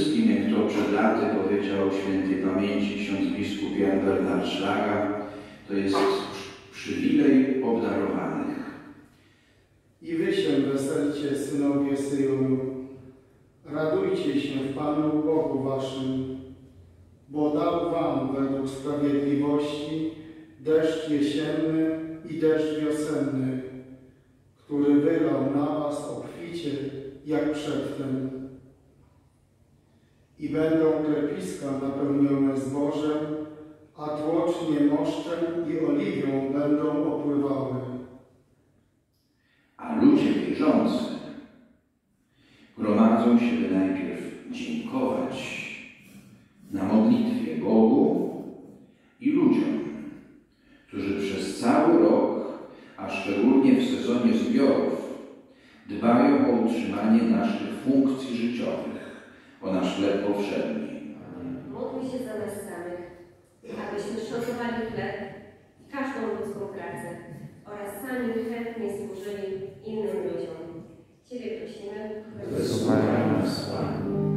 wszystkim, jak to przed laty powiedział świętej pamięci ksiądz biskup Jan Bernard Szlaga, to jest przywilej obdarowanych. I wy się weselcie, synowie Syjonu, radujcie się w Panu Bogu waszym, bo dał wam według sprawiedliwości deszcz jesienny i deszcz wiosenny, który wylał na was obficie, jak przedtem. I będą klepiska napełnione zbożem, a tłocznie moszczem i oliwią będą opływały. A ludzie wierzący gromadzą się, by najpierw dziękować na modlitwie Bogu i ludziom, którzy przez cały rok, a szczególnie w sezonie zbiorów, dbają o utrzymanie naszych funkcji życiowych, o nasz chleb powszedni. Módl się za nas samych, abyśmy szanowali chleb i każdą ludzką pracę oraz sami chętnie służyli innym ludziom. Ciebie prosimy. Wysłuchaj nas, Panie.